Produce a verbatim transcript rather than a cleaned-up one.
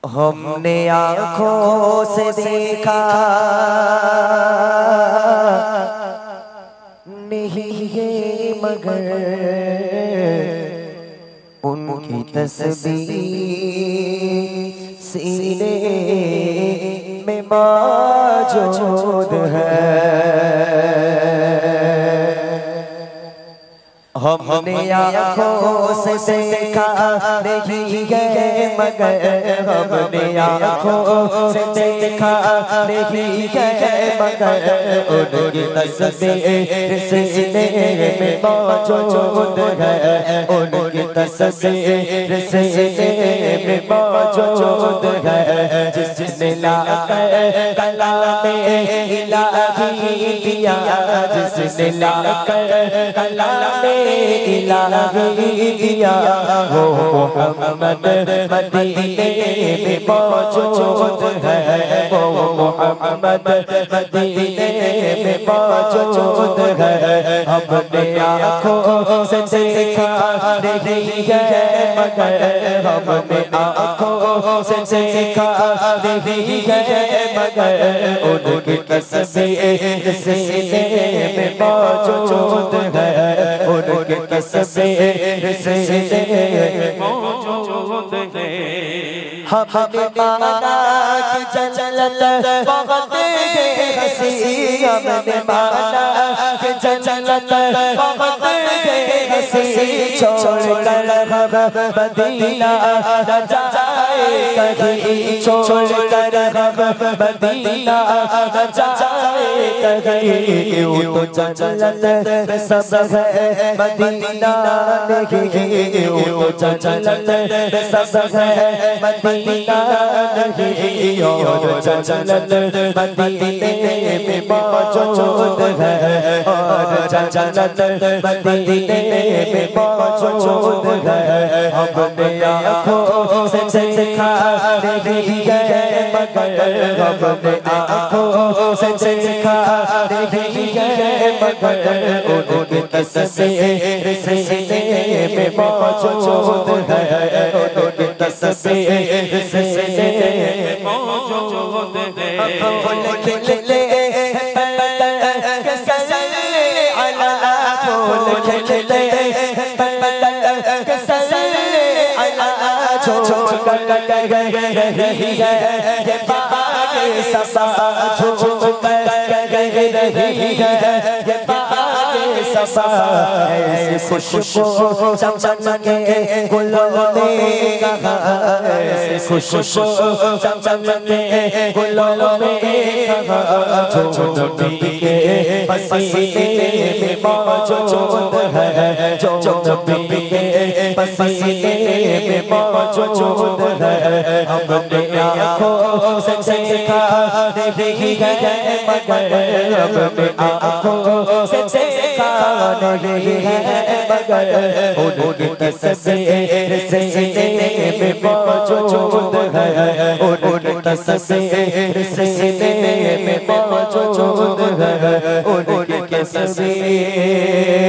हमने आँखों से देखा नहीं है मगर उनकी तस्वीर सीने में मौजूद है। हमने आँखों से देखा नहीं है मगर हमने आँखों से देखा नहीं है मगर उनकी तस्वीर सीने में मौजूद है। उनकी तस्वीर सीने में मौजूद है। जिसने लाकर कलामे इलाही दिया, जिसने लाकर कलामे इलाही दिया, वो मोहम्मद मदीने में मौजूद है। वो मोहम्मद मदीने में मौजूद है। हमने आँखों से देखा नहीं है मगर हमने आँखों से देखा नहीं है मगर उनकी तस्वीर सीने में मौजूद है। उनकी तस्वीर सीने में मौजूद है। हमने माना कि जन्नत बहुत हंसी, हमने माना कि जन्नत बहुत हंसी, छोड़कर हम मदीना न जाए कहीं, छोड़कर हम मदीना न जाए कहीं। वो तो जन्नत सब है मदीना नहीं, वो तो जन्नत सब है मदीना नहीं, और जन्नत मदीने में मौजूद है। और जन्नत मदीने में मौजूद है। हमने आँखों से देखा नहीं है मगर हमने आँखों से देखा नहीं है मगर उनकी तस्वीर सीने में मौजूद है। उनकी तस्वीर सीने में मौजूद है। फूल खिले खिले रही है ये बाग ससा, झूम रही है ये बाग ससा। ऐसी खुशबू चमचम के गुलों ने कहा, ऐसी खुशबू चमचम के गुलों ने कहा, जो नबी के पसीने में मौजूद है। जो नबी के पसीने में मौजूद है। हमने आँखों से देखा नहीं है मगर हमने आँखों से देखा नहीं है मगर उनकी तस्वीर सीने में मौजूद है। उनकी तस्वीर सीने में मौजूद है। उनकी तस्वीर